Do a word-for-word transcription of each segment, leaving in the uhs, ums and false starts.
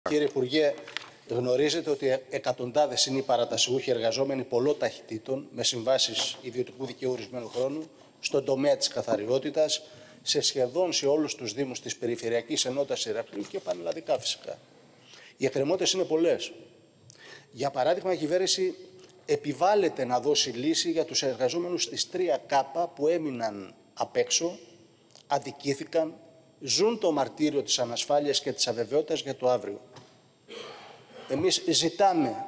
Κύριε Υπουργέ, γνωρίζετε ότι εκατοντάδες είναι οι παρατασιούχοι εργαζόμενοι πολλών ταχυτήτων με συμβάσεις ιδιωτικού δικαίου ορισμένου χρόνου στον τομέα της καθαριότητας, σε σχεδόν σε όλους τους δήμους της Περιφερειακής Ενότητας Ηρακλείου και πανελλαδικά φυσικά. Οι εκκρεμότητες είναι πολλές. Για παράδειγμα, η κυβέρνηση επιβάλλεται να δώσει λύση για τους εργαζόμενους στις τρία Κάπα που έμειναν απ' έξω, αδικήθηκαν, ζουν το μαρτύριο της ανασφάλειας και της αβεβαιότητας για το αύριο. Εμείς ζητάμε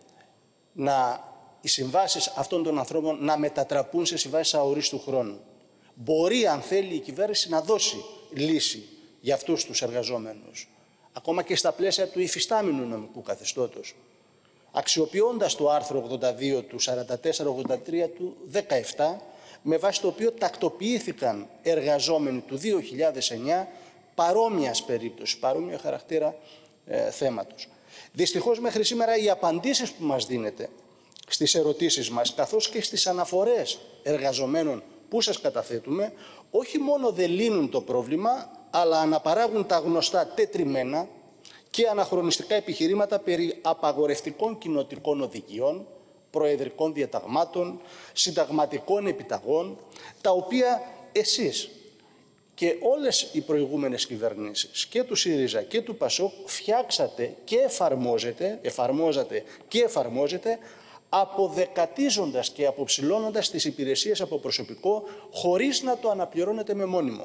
να οι συμβάσεις αυτών των ανθρώπων να μετατραπούν σε συμβάσεις αορίστου χρόνου. Μπορεί, αν θέλει, η κυβέρνηση να δώσει λύση για αυτούς τους εργαζόμενους, ακόμα και στα πλαίσια του υφιστάμενου νομικού καθεστώτος, αξιοποιώντας το άρθρο ογδόντα δύο του σαράντα τέσσερα ογδόντα τρία του δεκαεπτά, με βάση το οποίο τακτοποιήθηκαν εργαζόμενοι του δύο χιλιάδες εννιά παρόμοιας περίπτωσης, παρόμοια χαρακτήρα ε, θέματος. Δυστυχώς μέχρι σήμερα οι απαντήσεις που μας δίνετε στις ερωτήσεις μας, καθώς και στις αναφορές εργαζομένων που σας καταθέτουμε, όχι μόνο δεν λύνουν το πρόβλημα, αλλά αναπαράγουν τα γνωστά τετριμένα και αναχρονιστικά επιχειρήματα περί απαγορευτικών κοινοτικών οδηγιών, προεδρικών διαταγμάτων, συνταγματικών επιταγών, τα οποία εσείς και όλες οι προηγούμενες κυβερνήσεις και του ΣΥΡΙΖΑ και του ΠΑΣΟΚ φτιάξατε και εφαρμόζετε, εφαρμόζατε και εφαρμόζετε, αποδεκατίζοντας και αποψηλώνοντας τις υπηρεσίες από προσωπικό χωρίς να το αναπληρώνετε με μόνιμο.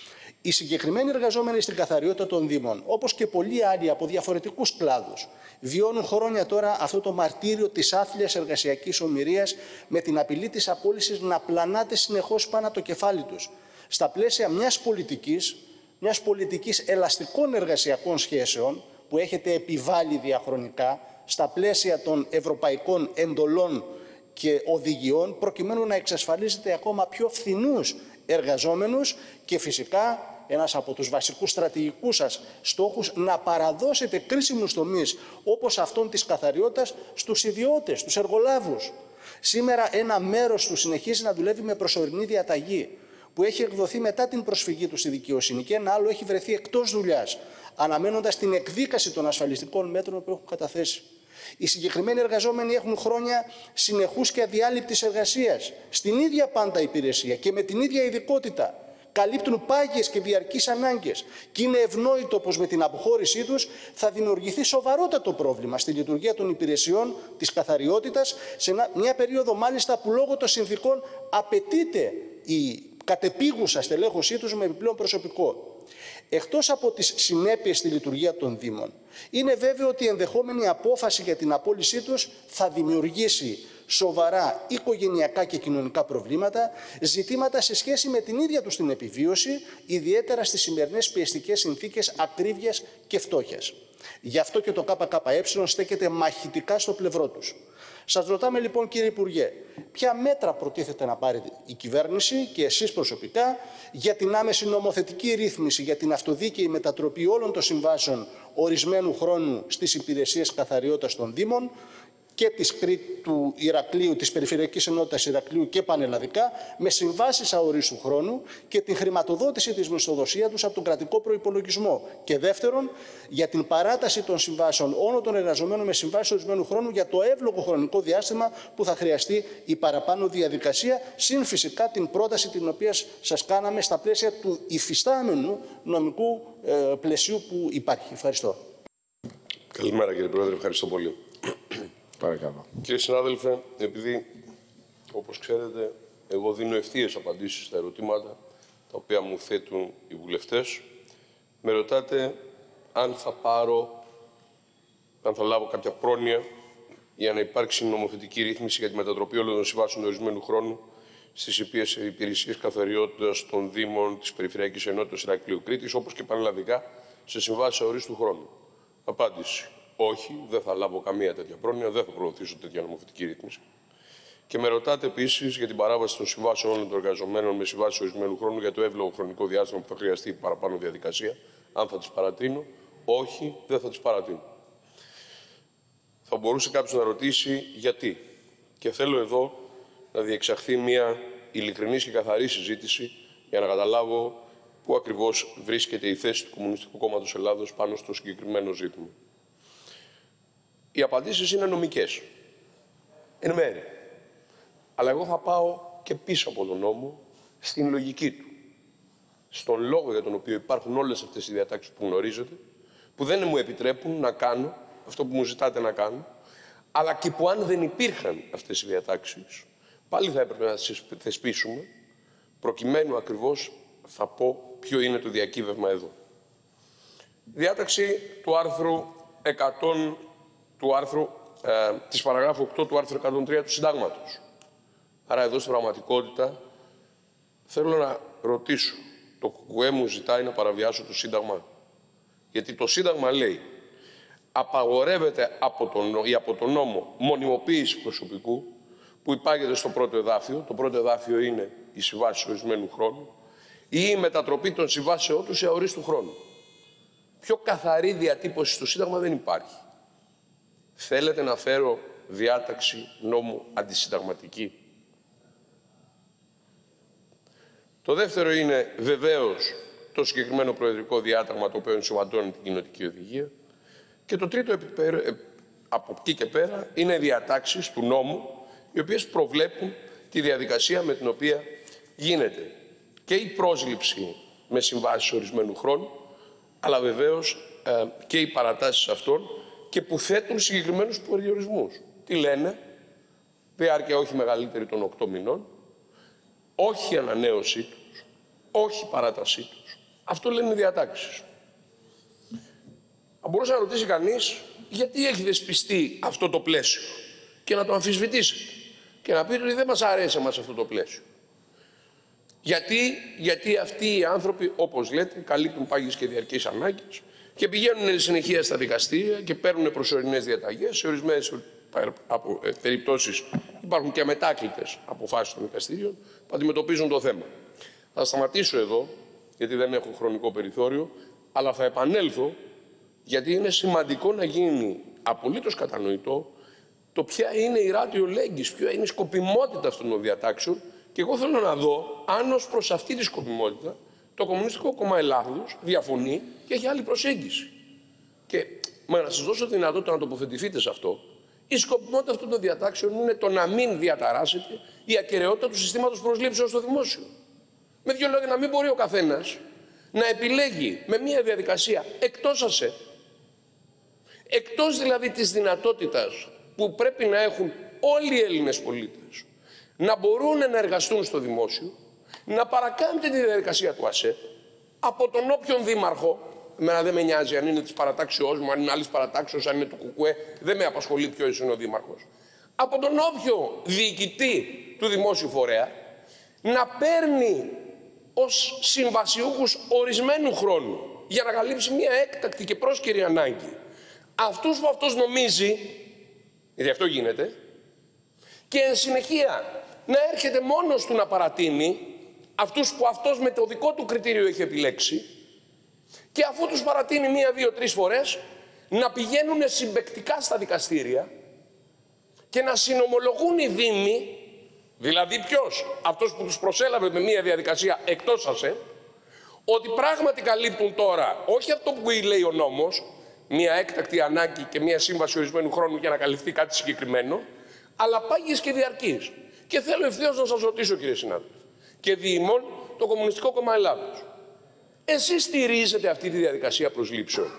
Οι συγκεκριμένοι εργαζόμενοι στην καθαριότητα των Δήμων, όπως και πολλοί άλλοι από διαφορετικούς κλάδους, βιώνουν χρόνια τώρα αυτό το μαρτύριο της άθλιας εργασιακής ομηρίας, με την απειλή της απόλυσης να πλανάται συνεχώς πάνω από το κεφάλι τους, στα πλαίσια μιας πολιτικής, μιας πολιτικής ελαστικών εργασιακών σχέσεων που έχετε επιβάλει διαχρονικά στα πλαίσια των ευρωπαϊκών εντολών και οδηγιών, προκειμένου να εξασφαλίζετε ακόμα πιο φθηνούς εργαζόμενους και φυσικά ένας από τους βασικούς στρατηγικούς σας στόχους, να παραδώσετε κρίσιμους τομείς όπως αυτόν της καθαριότητας στους ιδιώτες, στους εργολάβους. Σήμερα ένα μέρος του συνεχίζει να δουλεύει με προσωρινή διαταγή που έχει εκδοθεί μετά την προσφυγή του στη δικαιοσύνη και ένα άλλο έχει βρεθεί εκτός δουλειάς, αναμένοντας την εκδίκαση των ασφαλιστικών μέτρων που έχουν καταθέσει. Οι συγκεκριμένοι εργαζόμενοι έχουν χρόνια συνεχούς και αδιάλειπτης εργασίας, στην ίδια πάντα υπηρεσία και με την ίδια ειδικότητα. Καλύπτουν πάγιες και διαρκείς ανάγκες και είναι ευνόητο πως με την αποχώρησή τους θα δημιουργηθεί σοβαρότατο πρόβλημα στη λειτουργία των υπηρεσιών της καθαριότητας, σε μια περίοδο μάλιστα που λόγω των συνθήκων απαιτείται η κατεπίγουσα στελέχωσή τους με επιπλέον προσωπικό. Εκτός από τις συνέπειες στη λειτουργία των Δήμων, είναι βέβαιο ότι η ενδεχόμενη απόφαση για την απόλυσή τους θα δημιουργήσει σοβαρά οικογενειακά και κοινωνικά προβλήματα, ζητήματα σε σχέση με την ίδια τους την επιβίωση, ιδιαίτερα στις σημερινές πιεστικές συνθήκες ακρίβειας και φτώχειας. Γι' αυτό και το ΚΚΕ στέκεται μαχητικά στο πλευρό τους. Σας ρωτάμε λοιπόν, κύριε Υπουργέ, ποια μέτρα προτίθεται να πάρει η κυβέρνηση και εσείς προσωπικά για την άμεση νομοθετική ρύθμιση για την αυτοδίκαιη μετατροπή όλων των συμβάσεων ορισμένου χρόνου στις υπηρεσίες καθαριότητας των Δήμων και της, του Ηρακλείου, της Περιφερειακής Ενότητας Ηρακλείου και πανελλαδικά, με συμβάσεις αορίστου χρόνου και την χρηματοδότηση της μισθοδοσίας τους από τον κρατικό προϋπολογισμό. Και δεύτερον, για την παράταση των συμβάσεων όλων των εργαζομένων με συμβάσεις ορισμένου χρόνου για το εύλογο χρονικό διάστημα που θα χρειαστεί η παραπάνω διαδικασία, συν φυσικά την πρόταση την οποία σας κάναμε στα πλαίσια του υφιστάμενου νομικού ε, πλαισίου που υπάρχει. Ευχαριστώ. Καλημέρα, κύριε Πρόεδρε. Ευχαριστώ πολύ. Παρακαλώ. Κύριε συνάδελφε, επειδή, όπως ξέρετε, εγώ δίνω ευθείες απαντήσεις στα ερωτήματα τα οποία μου θέτουν οι βουλευτές, με ρωτάτε αν θα πάρω, αν θα λάβω κάποια πρόνοια για να υπάρξει νομοθετική ρύθμιση για τη μετατροπή όλων των συμβάσεων ορισμένου χρόνου στις υπηρεσίες καθαριότητας των Δήμων της Περιφερειακής Ενότητας Ηρακλείου Κρήτης, όπως και πανελλαδικά σε συμβάσεις αορίστου χρόνου. Απάντηση. Όχι, δεν θα λάβω καμία τέτοια πρόνοια, δεν θα προωθήσω τέτοια νομοθετική ρύθμιση. Και με ρωτάτε επίσης για την παράβαση των συμβάσεων όλων των εργαζομένων με συμβάσεις ορισμένου χρόνου για το εύλογο χρονικό διάστημα που θα χρειαστεί παραπάνω διαδικασία, αν θα τις παρατείνω. Όχι, δεν θα τις παρατείνω. Θα μπορούσε κάποιος να ρωτήσει γιατί. Και θέλω εδώ να διεξαχθεί μια ειλικρινής και καθαρή συζήτηση για να καταλάβω πού ακριβώς βρίσκεται η θέση του Κομμουνιστικού Κόμματος Ελλάδος πάνω στο συγκεκριμένο ζήτημα. οι απαντήσεις είναι νομικές. Εν μέρει. Αλλά εγώ θα πάω και πίσω από τον νόμο στην λογική του. Στον λόγο για τον οποίο υπάρχουν όλες αυτές οι διατάξεις που γνωρίζετε, που δεν μου επιτρέπουν να κάνω αυτό που μου ζητάτε να κάνω, αλλά και που αν δεν υπήρχαν αυτές οι διατάξεις, πάλι θα έπρεπε να τις θεσπίσουμε, προκειμένου ακριβώς θα πω ποιο είναι το διακύβευμα εδώ. Διάταξη του άρθρου εκατό, του άρθρου, ε, της παραγράφου οκτώ του άρθρου εκατόν τρία του Συντάγματος. Άρα εδώ στην πραγματικότητα θέλω να ρωτήσω, το ΚΚΕ μου ζητάει να παραβιάσω το Σύνταγμα. Γιατί το Σύνταγμα λέει απαγορεύεται από τον, ή από τον νόμο μονιμοποίηση προσωπικού που υπάγεται στο πρώτο εδάφιο. Το πρώτο εδάφιο είναι η συμβάση ορισμένου χρόνου ή η μετατροπή των συμβάσεών του σε αορίστου χρόνου. Πιο καθαρή διατύπωση στο Σύνταγμα δεν υπάρχει. Θέλετε να φέρω διάταξη νόμου αντισυνταγματική? Το δεύτερο είναι βεβαίως το συγκεκριμένο προεδρικό διάταγμα το οποίο ενσωματώνει την κοινοτική οδηγία. Και το τρίτο από εκεί και πέρα είναι διατάξεις του νόμου οι οποίες προβλέπουν τη διαδικασία με την οποία γίνεται και η πρόσληψη με συμβάσεις ορισμένου χρόνου, αλλά βεβαίως ε, και οι παρατάσεις αυτών και που θέτουν συγκεκριμένους περιορισμούς. Τι λένε? Διάρκεια όχι μεγαλύτερη των οκτώ μηνών, όχι ανανέωσή τους, όχι παράτασή τους. Αυτό λένε οι διατάξεις. Θα μπορούσε να ρωτήσει κανείς γιατί έχει δεσπιστεί αυτό το πλαίσιο και να το αμφισβητήσετε και να πείτε ότι δεν μας αρέσει εμάς αυτό το πλαίσιο. Γιατί, γιατί αυτοί οι άνθρωποι, όπως λέτε, καλύπτουν πάγιες και διαρκείς ανάγκες και πηγαίνουν συνεχεία στα δικαστήρια και παίρνουν προσωρινές διαταγές. Σε ορισμένες περιπτώσεις υπάρχουν και αμετάκλητες αποφάσεις των δικαστήριων που αντιμετωπίζουν το θέμα. Θα σταματήσω εδώ, γιατί δεν έχω χρονικό περιθώριο, αλλά θα επανέλθω, γιατί είναι σημαντικό να γίνει απολύτως κατανοητό το ποια είναι η ratio legis, ποια είναι η σκοπιμότητα αυτών των διατάξεων. Και εγώ θέλω να δω αν ως προς αυτή τη σκοπιμότητα το Κομμουνιστικό Κόμμα Ελλάδος διαφωνεί και έχει άλλη προσέγγιση. Και μα να σας δώσω τη δυνατότητα να τοποθετηθείτε σε αυτό. Η σκοπιμότητα αυτών των διατάξεων είναι το να μην διαταράσσεται η ακεραιότητα του συστήματος προσλήψεως στο δημόσιο. Με δύο λόγια, να μην μπορεί ο καθένας να επιλέγει με μια διαδικασία εκτός ΑΣΕ, εκτός δηλαδή της δυνατότητας που πρέπει να έχουν όλοι οι Έλληνες πολίτες να μπορούν να εργαστούν στο δημόσιο, να παρακάνετε τη διαδικασία του ΑΣΕ από τον όποιον δήμαρχο. Εμένα δεν με νοιάζει αν είναι της παρατάξεώς μου, αν είναι άλλης παρατάξεως, αν είναι του ΚΚΕ, δεν με απασχολεί ποιος είναι ο δήμαρχος. Από τον όποιο διοικητή του δημόσιου φορέα να παίρνει ως συμβασιούχους ορισμένου χρόνου για να καλύψει μια έκτακτη και πρόσκαιρη ανάγκη αυτούς που αυτός νομίζει, γιατί αυτό γίνεται, και εν συνεχεία να έρχεται μόνος του να παρατείνει αυτούς που αυτός με το δικό του κριτήριο έχει επιλέξει και αφού τους παρατείνει μία, δύο, τρεις φορές να πηγαίνουν συμπαικτικά στα δικαστήρια και να συνομολογούν οι δήμοι, δηλαδή ποιος? Αυτός που τους προσέλαβε με μία διαδικασία εκτός ΑΣΕ, ότι πράγματι καλύπτουν τώρα όχι αυτό που λέει ο νόμος, μία έκτακτη ανάγκη και μία σύμβαση ορισμένου χρόνου για να καλυφθεί κάτι συγκεκριμένο, αλλά πάγιες και διαρκείς. Και θέλω ευθέως να σας ρωτήσω, κύριε συνάδελφε, και διημών το Κομμουνιστικό Κόμμα Ελλάδος, εσείς στηρίζετε αυτή τη διαδικασία προσλήψεων?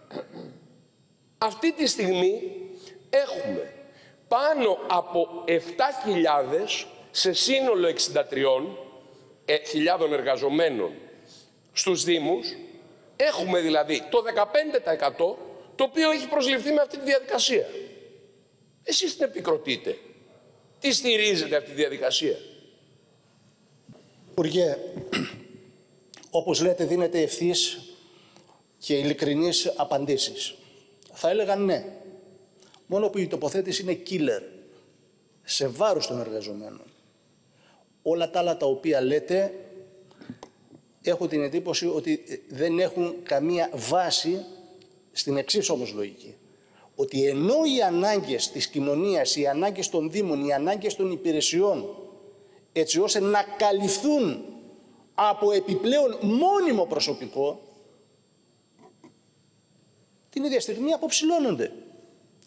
Αυτή τη στιγμή έχουμε πάνω από επτά χιλιάδες σε σύνολο εξήντα τριών χιλιάδων εργαζομένων στους Δήμους. Έχουμε δηλαδή το δεκαπέντε τοις εκατό το οποίο έχει προσληφθεί με αυτή τη διαδικασία. Εσείς την επικροτείτε? Τι στηρίζετε αυτή τη διαδικασία? Υπουργέ, όπως λέτε δίνετε ευθύς και ειλικρινείς απαντήσεις. Θα έλεγα ναι. Μόνο που η τοποθέτηση είναι killer, σε βάρος των εργαζομένων. Όλα τα άλλα τα οποία λέτε, έχω την εντύπωση ότι δεν έχουν καμία βάση στην εξής όμως λογική. Ότι ενώ οι ανάγκες της κοινωνίας, οι ανάγκες των Δήμων, οι ανάγκες των υπηρεσιών, έτσι ώστε να καλυφθούν από επιπλέον μόνιμο προσωπικό, την ίδια στιγμή αποψηλώνονται.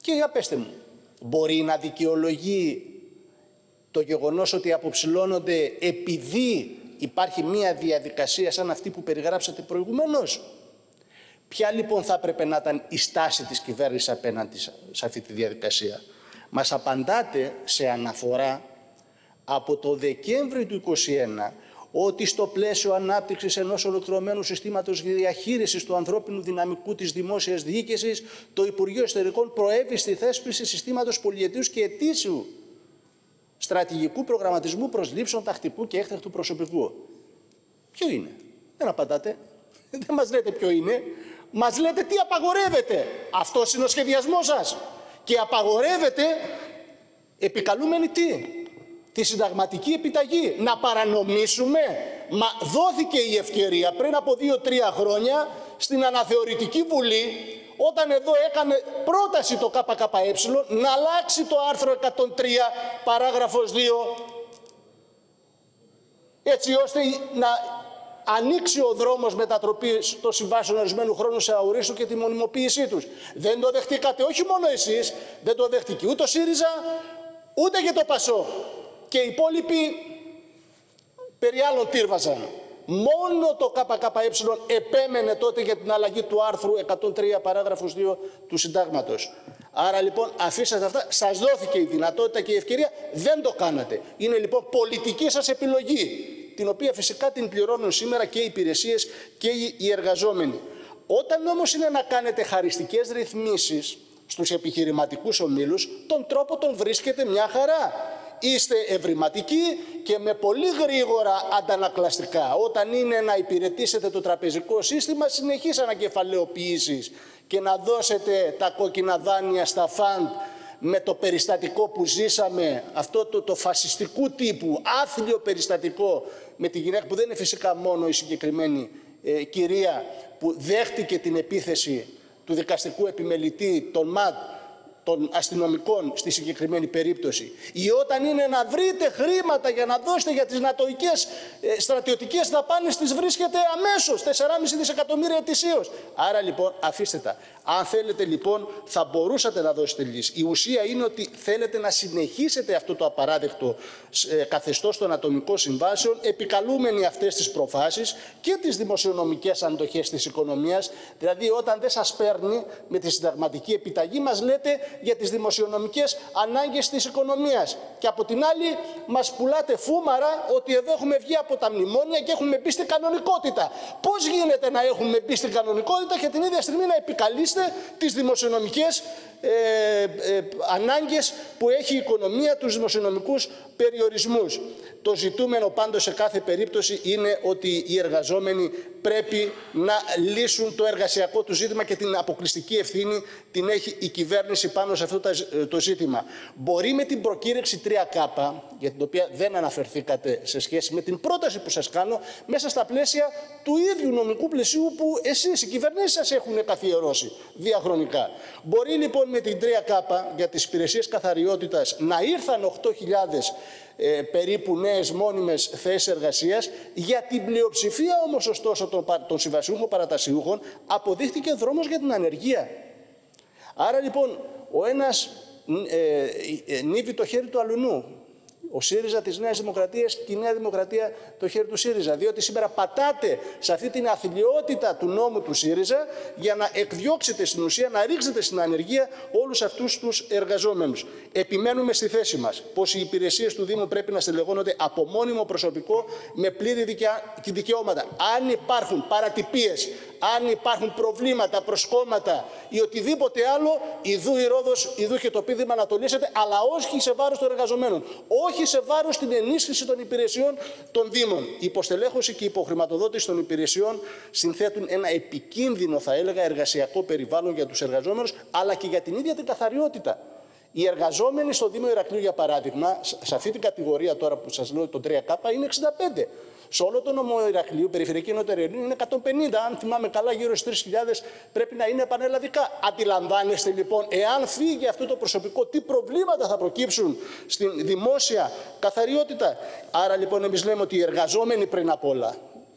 Και για πέστε μου, μπορεί να δικαιολογεί το γεγονός ότι αποψηλώνονται επειδή υπάρχει μία διαδικασία σαν αυτή που περιγράψατε προηγουμένως? Ποια λοιπόν θα έπρεπε να ήταν η στάση της κυβέρνησης απέναντι σε αυτή τη διαδικασία? Μας απαντάτε σε αναφορά από το Δεκέμβριο του είκοσι ένα ότι στο πλαίσιο ανάπτυξης ενός ολοκληρωμένου συστήματος διαχείρισης του ανθρώπινου δυναμικού της δημόσιας διοίκησης, το Υπουργείο Εσωτερικών προέβη στη θέσπιση συστήματος πολυετούς και ετήσιου στρατηγικού προγραμματισμού προσλήψεων τακτικού και έκτακτου προσωπικού. Ποιο είναι? Δεν απαντάτε. Δεν μας λέτε ποιο είναι. Μας λέτε τι απαγορεύεται. Αυτός είναι ο σχεδιασμός σας. Και απαγορεύεται επικαλούμενοι τι? Τη συνταγματική επιταγή. Να παρανομήσουμε? Μα δόθηκε η ευκαιρία πριν από δύο-τρία χρόνια στην αναθεωρητική βουλή, όταν εδώ έκανε πρόταση το ΚΚΕ να αλλάξει το άρθρο εκατόν τρία παράγραφος δύο, έτσι ώστε να ανοίξει ο δρόμος μετατροπής των συμβάσεων ορισμένου χρόνου σε αορίστου και τη μονιμοποίησή τους. Δεν το δεχτήκατε, όχι μόνο εσείς, δεν το δέχτηκε ούτε ο ΣΥΡΙΖΑ, ούτε και το ΠΑΣΟΚ. Και οι υπόλοιποι περί άλλων τύρβαζαν. Μόνο το ΚΚΕ επέμενε τότε για την αλλαγή του άρθρου εκατόν τρία παράγραφος δύο του Συντάγματος. Άρα λοιπόν αφήσατε αυτά, σας δόθηκε η δυνατότητα και η ευκαιρία, δεν το κάνατε. Είναι λοιπόν πολιτική σας επιλογή, την οποία φυσικά την πληρώνουν σήμερα και οι υπηρεσίες και οι εργαζόμενοι. Όταν όμως είναι να κάνετε χαριστικές ρυθμίσεις στους επιχειρηματικούς ομίλους, τον τρόπο τον βρίσκετε μια χαρά. Είστε ευρηματικοί και με πολύ γρήγορα αντανακλαστικά. Όταν είναι να υπηρετήσετε το τραπεζικό σύστημα, συνεχείς ανακεφαλαιοποιήσεις και να δώσετε τα κόκκινα δάνεια στα φαντ με το περιστατικό που ζήσαμε, αυτό το, το φασιστικού τύπου, άθλιο περιστατικό με τη γυναίκα, που δεν είναι φυσικά μόνο η συγκεκριμένη ε, κυρία που δέχτηκε την επίθεση του δικαστικού επιμελητή, των ΜΑΤ, των αστυνομικών στη συγκεκριμένη περίπτωση, ή όταν είναι να βρείτε χρήματα για να δώσετε για τις νατοικές ε, στρατιωτικές δαπάνες, τις βρίσκετε αμέσως, τέσσερα κόμμα πέντε δισεκατομμύρια ετησίως. Άρα λοιπόν αφήστε τα. Αν θέλετε λοιπόν θα μπορούσατε να δώσετε λύση. Η ουσία είναι ότι θέλετε να συνεχίσετε αυτό το απαράδεκτο ε, καθεστώς των ατομικών συμβάσεων, επικαλούμενοι αυτές τις προφάσεις και τις δημοσιονομικές αντοχές της οικονομίας. Δηλαδή όταν δεν σας παίρνει με τη συνταγματική επιταγή, μας λέτε για τις δημοσιονομικές ανάγκες της οικονομίας. Και από την άλλη μας πουλάτε φούμαρα ότι εδώ έχουμε βγει από τα μνημόνια και έχουμε μπει στην κανονικότητα. Πώς γίνεται να έχουμε μπει στην κανονικότητα και την ίδια στιγμή να επικαλείστε τις δημοσιονομικές ε, ε, ανάγκες που έχει η οικονομία, τους δημοσιονομικούς περιορισμούς? Το ζητούμενο πάντως σε κάθε περίπτωση είναι ότι οι εργαζόμενοι πρέπει να λύσουν το εργασιακό του ζήτημα και την αποκλειστική ευθύνη την έχει η κυβέρνηση πάνω σε αυτό το ζήτημα. Μπορεί με την προκήρυξη τρία κάπα, για την οποία δεν αναφερθήκατε σε σχέση με την πρόταση που σας κάνω, μέσα στα πλαίσια του ίδιου νομικού πλαισίου που εσείς, οι κυβερνήσεις σας, έχουν καθιερώσει διαχρονικά. Μπορεί λοιπόν με την τρία κάπα για τις υπηρεσίες καθαριότητας να ήρθαν οκτώ χιλιάδες Ε, περίπου νέες μόνιμες θέσεις εργασίας. Για την πλειοψηφία όμως ωστόσο των, των συμβασιούχων παρατασιούχων αποδείχθηκε δρόμος για την ανεργία. Άρα λοιπόν ο ένας ε, ε, νύβει το χέρι του αλουνού. Ο ΣΥΡΙΖΑ της Νέας Δημοκρατίας και η Νέα Δημοκρατία το χέρι του ΣΥΡΙΖΑ. Διότι σήμερα πατάτε σε αυτή την αθλιότητα του νόμου του ΣΥΡΙΖΑ για να εκδιώξετε στην ουσία, να ρίξετε στην ανεργία όλους αυτούς τους εργαζόμενους. Επιμένουμε στη θέση μας πως οι υπηρεσίες του Δήμου πρέπει να στελεχώνονται από μόνιμο προσωπικό με πλήρη δικαιώματα. Αν υπάρχουν παρατυπίες, αν υπάρχουν προβλήματα, προσκόμματα ή οτιδήποτε άλλο, ιδού η Ρόδος, ιδού και το πείδημα να το λύσετε, αλλά όχι σε βάρος των εργαζομένων. Όχι σε βάρος την ενίσχυση των υπηρεσιών των Δήμων. Η υποστελέχωση και η υποχρηματοδότηση των υπηρεσιών συνθέτουν ένα επικίνδυνο, θα έλεγα, εργασιακό περιβάλλον για τους εργαζόμενους, αλλά και για την ίδια την καθαριότητα. Οι εργαζόμενοι στο Δήμο Ηρακλείου, για παράδειγμα, σε αυτή την κατηγορία τώρα που σας λέω, το τρία κάπα, είναι εξήντα πέντε. Σε όλο το νομό Ηρακλείου, περιφερειακή ενότητα Ηρακλείου, είναι εκατόν πενήντα. Αν θυμάμαι καλά, γύρω στις τρεις χιλιάδες πρέπει να είναι πανελλαδικά. Αντιλαμβάνεστε λοιπόν, εάν φύγει αυτό το προσωπικό, τι προβλήματα θα προκύψουν στην δημόσια καθαριότητα? Άρα λοιπόν, εμείς λέμε ότι οι εργαζόμενοι πριν απ' όλα,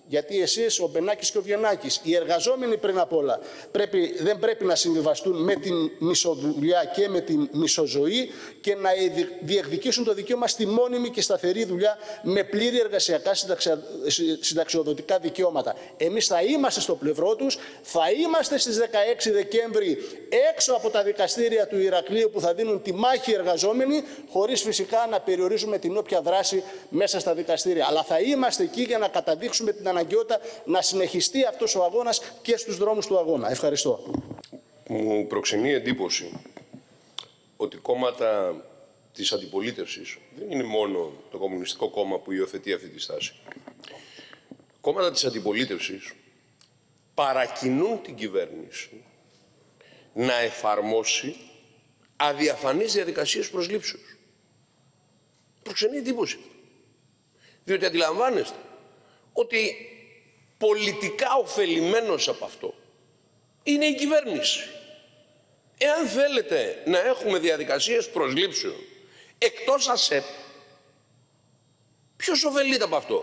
Γιατί εσείς, ο Μπενάκης και ο Βιεννάκης, οι εργαζόμενοι πριν απ' όλα, πρέπει, δεν πρέπει να συμβιβαστούν με την μισοδουλειά και με την μισοζωή και να διεκδικήσουν το δικαίωμα στη μόνιμη και σταθερή δουλειά με πλήρη εργασιακά συνταξιοδοτικά δικαιώματα. Εμείς θα είμαστε στο πλευρό τους, θα είμαστε στις δεκαέξι Δεκέμβρη έξω από τα δικαστήρια του Ηρακλείου που θα δίνουν τη μάχη οι εργαζόμενοι, χωρίς φυσικά να περιορίζουμε την όποια δράση μέσα στα δικαστήρια. Αλλά θα είμαστε εκεί για να καταδείξουμε την αναγκαιότητα να συνεχιστεί αυτός ο αγώνας και στους δρόμους του αγώνα. Ευχαριστώ. Μου προξενεί εντύπωση ότι κόμματα της αντιπολίτευσης δεν είναι μόνο το Κομμουνιστικό Κόμμα που υιοθετεί αυτή τη στάση. Κόμματα της αντιπολίτευσης παρακινούν την κυβέρνηση να εφαρμόσει αδιαφανείς διαδικασίες προσλήψεως. Προξενεί εντύπωση. Διότι αντιλαμβάνεστε ότι πολιτικά ωφελημένος από αυτό είναι η κυβέρνηση. Εάν θέλετε να έχουμε διαδικασίες προσλήψεων εκτός ΑΣΕΠ, ποιος ωφελείται από αυτό?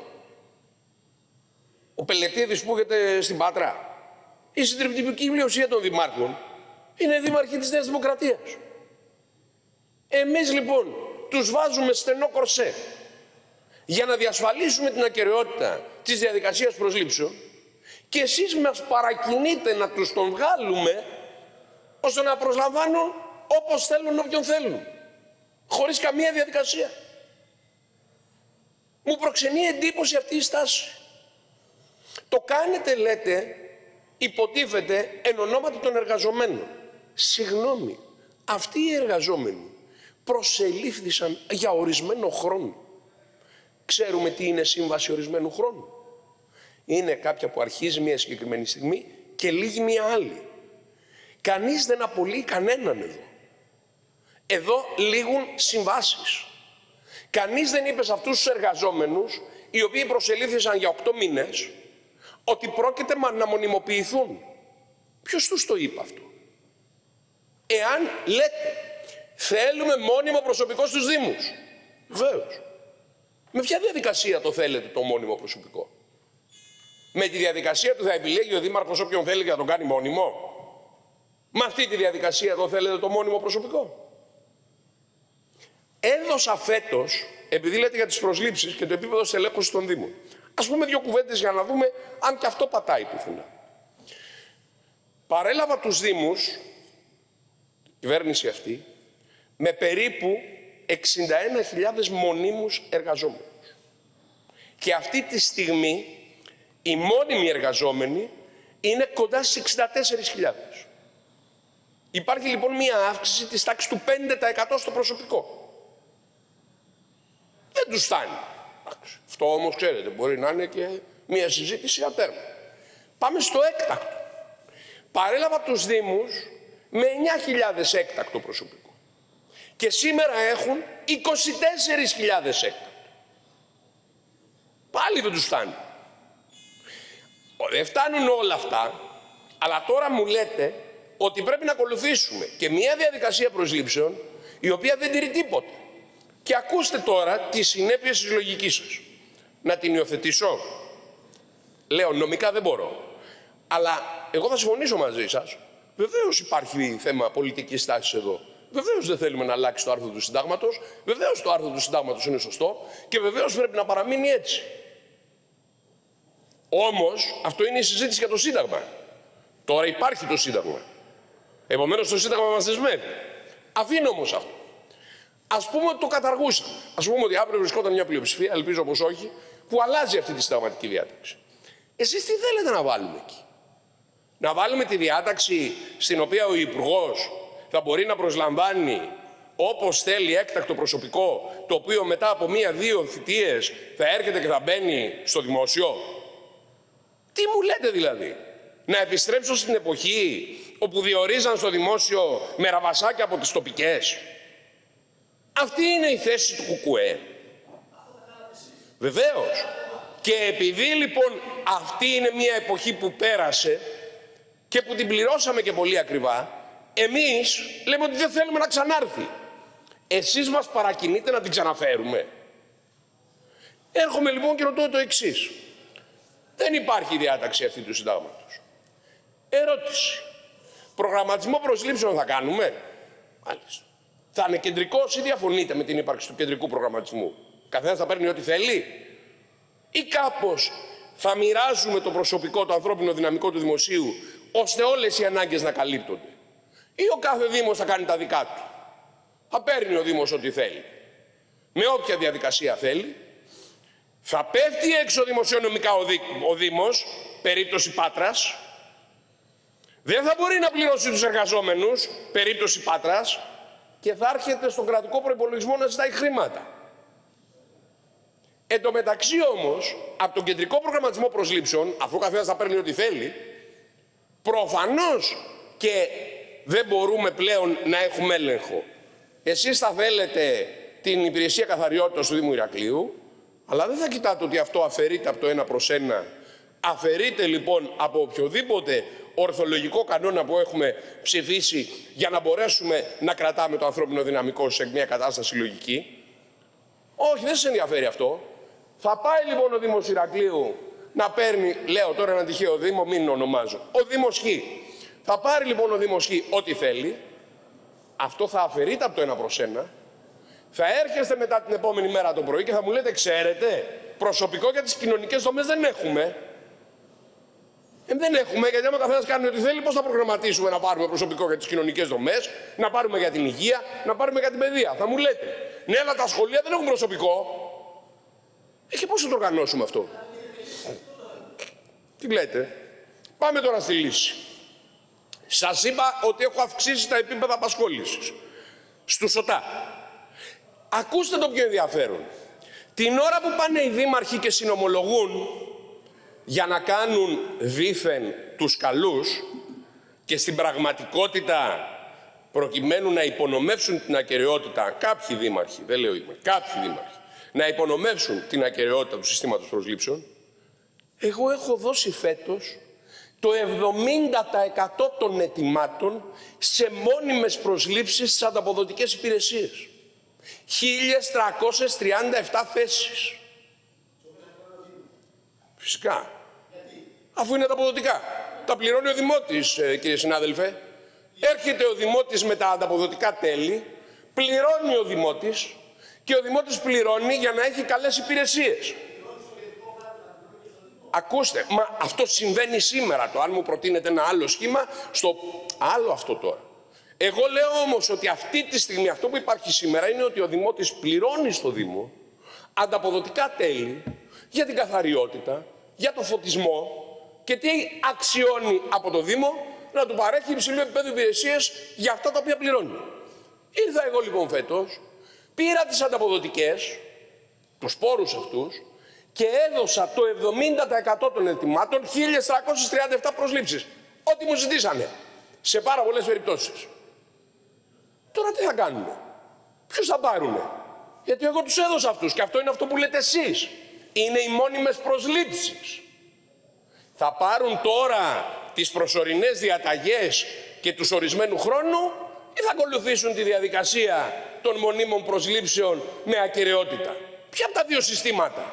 Ο Πελετίδης που έχετε στην Πάτρα? Η συντριπτική πλειοψηφία των δημάρχων είναι δήμαρχοι της Νέας Δημοκρατίας. Εμείς λοιπόν τους βάζουμε στενό κορσέ για να διασφαλίσουμε την ακεραιότητα της διαδικασίας προσλήψεων και εσείς μας παρακινείτε να τους τον βγάλουμε ώστε να προσλαμβάνουν όπως θέλουν όποιον θέλουν, χωρίς καμία διαδικασία. Μου προξενεί εντύπωση αυτή η στάση. Το κάνετε, λέτε, υποτίθεται εν ονόματι των εργαζομένων. Συγγνώμη, αυτοί οι εργαζόμενοι προσελήφθησαν για ορισμένο χρόνο. Ξέρουμε τι είναι σύμβαση ορισμένου χρόνου? Είναι κάποια που αρχίζει μια συγκεκριμένη στιγμή και λύγει μια άλλη. Κανείς δεν απολύει κανέναν εδώ. Εδώ λήγουν συμβάσεις. Κανείς δεν είπε σε αυτούς τους εργαζόμενους, οι οποίοι προσελήφθησαν για οκτώ μήνες, ότι πρόκειται να μονιμοποιηθούν. Ποιος τους το είπε αυτό? Εάν λέτε θέλουμε μόνιμο προσωπικό στους Δήμους, βεβαίως. Με ποια διαδικασία το θέλετε το μόνιμο προσωπικό? Με τη διαδικασία του θα επιλέγει ο Δήμαρχος όποιον θέλει και θα τον κάνει μόνιμο? Με αυτή τη διαδικασία το θέλετε το μόνιμο προσωπικό? Έδωσα φέτος, επειδή λέτε για τις προσλήψεις και το επίπεδο στελέχωσης των Δήμων, ας πούμε δύο κουβέντες για να δούμε αν και αυτό πατάει πουθενά. Παρέλαβα τους Δήμους, η κυβέρνηση αυτή, με περίπου εξήντα ένα χιλιάδες μονίμους εργαζόμενους. Και αυτή τη στιγμή οι μόνιμοι εργαζόμενοι είναι κοντά στις εξήντα τέσσερις χιλιάδες. Υπάρχει λοιπόν μία αύξηση της τάξης του πέντε τοις εκατό στο προσωπικό. Δεν τους φτάνει. Αυτό όμως ξέρετε μπορεί να είναι και μία συζήτηση ατέρμα. Πάμε στο έκτακτο. Παρέλαβα τους Δήμους με εννιά χιλιάδες έκτακτο προσωπικό. Και σήμερα έχουν είκοσι τέσσερις χιλιάδες έκτακτο. Πάλι δεν τους φτάνει. Δεν φτάνουν όλα αυτά, αλλά τώρα μου λέτε ότι πρέπει να ακολουθήσουμε και μια διαδικασία προσλήψεων η οποία δεν τηρεί τίποτα. Και ακούστε τώρα τις συνέπειες της λογικής σας. Να την υιοθετήσω? Λέω νομικά δεν μπορώ. Αλλά εγώ θα συμφωνήσω μαζί σας. Βεβαίως υπάρχει θέμα πολιτικής τάσης εδώ. Βεβαίως δεν θέλουμε να αλλάξει το άρθρο του συντάγματος. Βεβαίως το άρθρο του συντάγματος είναι σωστό και βεβαίως πρέπει να παραμείνει έτσι. Όμως αυτό είναι η συζήτηση για το Σύνταγμα. Τώρα υπάρχει το Σύνταγμα. Επομένως το Σύνταγμα μας δεσμεύει. Αφήνω όμως αυτό. Ας πούμε ότι το καταργούσαμε. Ας πούμε ότι αύριο βρισκόταν μια πλειοψηφία, ελπίζω πως όχι, που αλλάζει αυτή τη συνταγματική διάταξη. Εσείς τι θέλετε να βάλουμε εκεί? Να βάλουμε τη διάταξη στην οποία ο Υπουργός θα μπορεί να προσλαμβάνει όπως θέλει έκτακτο προσωπικό, το οποίο μετά από μία-δύο θητείες θα έρχεται και θα μπαίνει στο δημόσιο? Τι μου λέτε δηλαδή? Να επιστρέψω στην εποχή όπου διορίζαν στο δημόσιο με ραβασάκια από τις τοπικές? Αυτή είναι η θέση του Κουκουέ? Βεβαίως. Και επειδή λοιπόν αυτή είναι μια εποχή που πέρασε και που την πληρώσαμε και πολύ ακριβά, εμείς λέμε ότι δεν θέλουμε να ξανάρθει. Εσείς μας παρακινείτε να την ξαναφέρουμε. Έρχομαι λοιπόν και ρωτώ το εξής. Δεν υπάρχει διάταξη αυτή του συντάγματος. Ερώτηση. Προγραμματισμό προσλήψεων θα κάνουμε? Μάλιστα. Θα είναι κεντρικός ή διαφωνείτε με την ύπαρξη του κεντρικού προγραμματισμού? Καθένας θα παίρνει ό,τι θέλει? Ή κάπως θα μοιράζουμε το προσωπικό, το ανθρώπινο δυναμικό του δημοσίου, ώστε όλες οι ανάγκες να καλύπτονται? Ή ο κάθε Δήμος θα κάνει τα δικά του? Θα παίρνει ο Δήμος ό,τι θέλει, με όποια διαδικασία θέλει? Θα πέφτει έξω δημοσιονομικά ο, Δή, ο Δήμος, περίπτωση Πάτρας. Δεν θα μπορεί να πληρώσει τους εργαζόμενους, περίπτωση Πάτρας. Και θα έρχεται στον κρατικό προϋπολογισμό να ζητάει χρήματα. Εν τω μεταξύ όμως, από τον κεντρικό προγραμματισμό προσλήψεων, αφού ο καθένας θα παίρνει ό,τι θέλει, προφανώς και δεν μπορούμε πλέον να έχουμε έλεγχο. Εσείς θα θέλετε την υπηρεσία καθαριότητας του Δήμου Ηρακλείου, αλλά δεν θα κοιτάτε ότι αυτό αφαιρείται από το ένα προς ένα. Αφαιρείται λοιπόν από οποιοδήποτε ορθολογικό κανόνα που έχουμε ψηφίσει για να μπορέσουμε να κρατάμε το ανθρώπινο δυναμικό σε μια κατάσταση λογική. Όχι, δεν σας ενδιαφέρει αυτό. Θα πάει λοιπόν ο Δήμος Ηρακλείου να παίρνει, λέω τώρα ένα τυχαίο Δήμο, μην ονομάζω, ο Δήμος Χ. Θα πάρει λοιπόν ο Δήμος Χ ό,τι θέλει. Αυτό θα αφαιρείται από το ένα προς ένα. Θα έρχεστε μετά την επόμενη μέρα το πρωί και θα μου λέτε, ξέρετε, προσωπικό για τις κοινωνικές δομές δεν έχουμε. Ε, δεν έχουμε, γιατί άμα καθένας κάνει ό,τι θέλει, πώς θα προγραμματίσουμε να πάρουμε προσωπικό για τις κοινωνικές δομές, να πάρουμε για την υγεία, να πάρουμε για την παιδεία? Θα μου λέτε, ναι, αλλά τα σχολεία δεν έχουν προσωπικό. Ε, και πώς θα το οργανώσουμε αυτό? Τι λέτε? Πάμε τώρα στη λύση. Σας είπα ότι έχω αυξήσει τα επίπεδα απασχόλησης στους ΟΤΑ. Ακούστε το πιο ενδιαφέρον. Την ώρα που πάνε οι δήμαρχοι και συνομολογούν για να κάνουν δήθεν τους καλούς και στην πραγματικότητα προκειμένου να υπονομεύσουν την ακεραιότητα, κάποιοι δήμαρχοι, δεν λέω είμαι, κάποιοι δήμαρχοι, να υπονομεύσουν την ακεραιότητα του συστήματος προσλήψεων, εγώ έχω δώσει φέτος το εβδομήντα τοις εκατό των αιτημάτων σε μόνιμες προσλήψεις στις ανταποδοτικές υπηρεσίες. χίλιες τριακόσιες τριάντα επτά θέσεις. Φυσικά. Αφού είναι ανταποδοτικά. Τα πληρώνει ο Δημότης, κύριε συνάδελφε. Έρχεται ο Δημότης με τα ανταποδοτικά τέλη, πληρώνει ο Δημότης και ο Δημότης πληρώνει για να έχει καλές υπηρεσίες. Ακούστε, μα αυτό συμβαίνει σήμερα. Το αν μου προτείνετε ένα άλλο σχήμα, στο άλλο αυτό τώρα. Εγώ λέω όμως ότι αυτή τη στιγμή αυτό που υπάρχει σήμερα είναι ότι ο Δημότης πληρώνει στο Δήμο ανταποδοτικά τέλη για την καθαριότητα, για το φωτισμό και τι αξιώνει από το Δήμο να του παρέχει υψηλού επίπεδου υπηρεσίες για αυτά τα οποία πληρώνει. Ήρθα εγώ λοιπόν φέτος, πήρα τις ανταποδοτικές, τους πόρους αυτούς και έδωσα το εβδομήντα τοις εκατό των αιτημάτων, χίλιες τριακόσιες τριάντα επτά προσλήψεις. Ό,τι μου ζητήσανε, σε πάρα πολλές περιπτώσεις. Τώρα τι θα κάνουμε? Ποιους θα πάρουνε? Γιατί εγώ τους έδωσα αυτούς και αυτό είναι αυτό που λέτε εσείς. Είναι οι μόνιμες προσλήψεις. Θα πάρουν τώρα τις προσωρινές διαταγές και τους ορισμένου χρόνου ή θα ακολουθήσουν τη διαδικασία των μονίμων προσλήψεων με ακεραιότητα? Ποια από τα δύο συστήματα?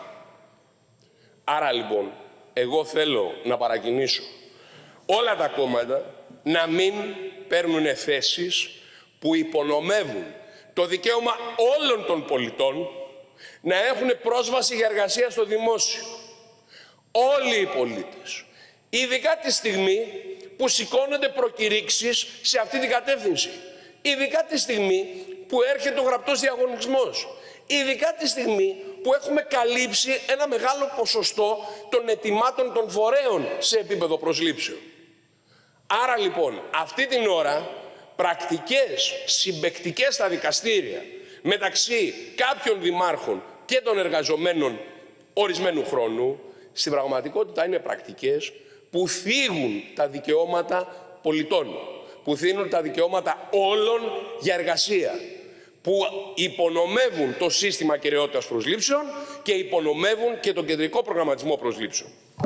Άρα λοιπόν, εγώ θέλω να παρακινήσω όλα τα κόμματα να μην παίρνουν θέσεις που υπονομεύουν το δικαίωμα όλων των πολιτών να έχουν πρόσβαση για εργασία στο δημόσιο. Όλοι οι πολίτες. Ειδικά τη στιγμή που σηκώνονται προκηρύξεις σε αυτή την κατεύθυνση. Ειδικά τη στιγμή που έρχεται ο γραπτός διαγωνισμός. Ειδικά τη στιγμή που έχουμε καλύψει ένα μεγάλο ποσοστό των αιτημάτων των φορέων σε επίπεδο προσλήψεων. Άρα λοιπόν, αυτή την ώρα, πρακτικές συμπαικτικές στα δικαστήρια μεταξύ κάποιων δημάρχων και των εργαζομένων ορισμένου χρόνου, στην πραγματικότητα είναι πρακτικές που θίγουν τα δικαιώματα πολιτών, που θίγουν τα δικαιώματα όλων για εργασία, που υπονομεύουν το σύστημα ακεραιότητας προσλήψεων και υπονομεύουν και τον κεντρικό προγραμματισμό προσλήψεων.